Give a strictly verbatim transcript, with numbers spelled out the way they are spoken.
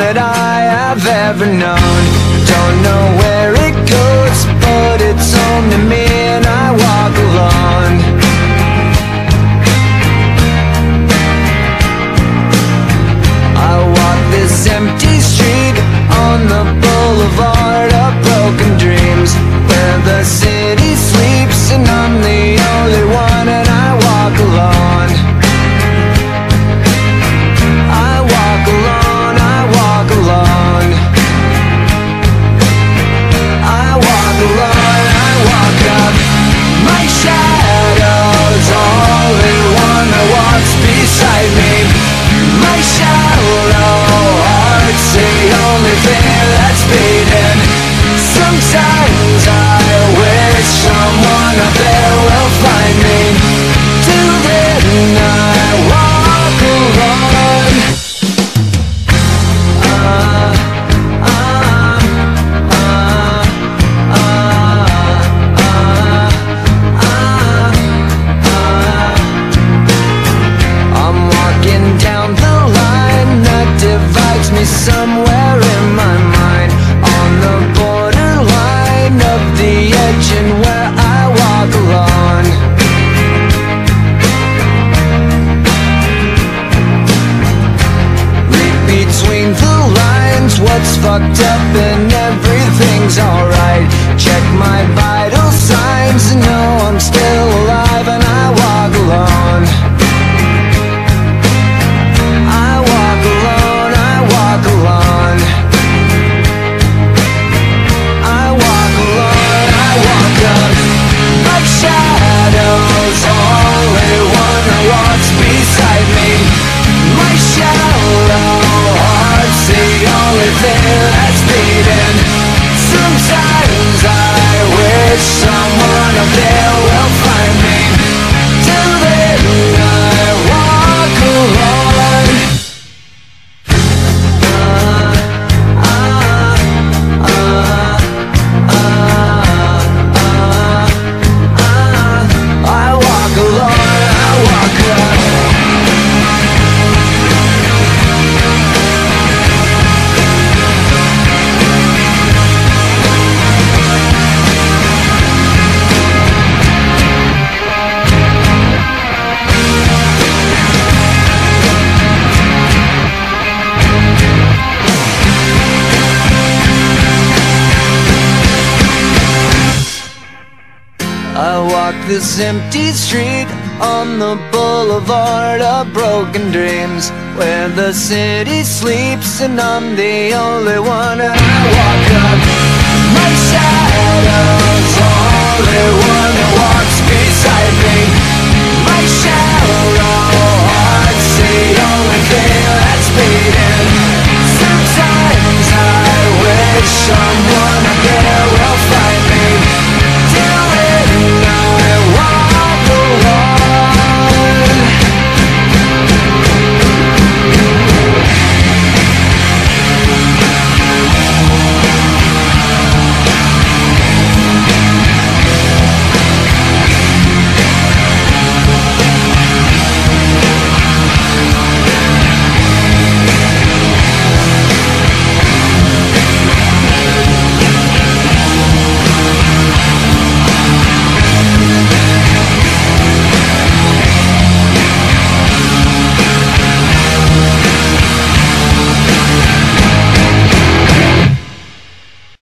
that I have ever known. Don't know where it goes, but it's home to me, and I walk alone. I walk this empty street on the boulevard of broken dreams, where the city sleeps and I'm the only one, and I walk alone. I walk alone, I walk alone. I walk alone, I walk up. My shadow's only one that walks beside me. My shallow heart's the only thing that's beating. Sometimes I wish someone up there will find me. Till then I walk alone. uh, uh, uh, uh, uh, uh. I'm walking down the line that divides me somewhere in my mind, on the borderline of the edge and where I walk alone. Read between the lines what's fucked up and everything's alright. Check my vital signs and know I'm still alive, and I walk alone. I walk alone, I walk alone. I walk alone, I walk up. My shadow's only one that walks beside me. My shallow heart's the only thing that's beating. Sometimes I wish someone up there will find me. Till then I walk alone. I walk alone, I walk up. I walk this empty street on the boulevard of broken dreams, where the city sleeps and I'm the only one, and I walk up. My shadow's only one that walks beside me. My shallow heart's the only thing that's beating. Sometimes I wish someone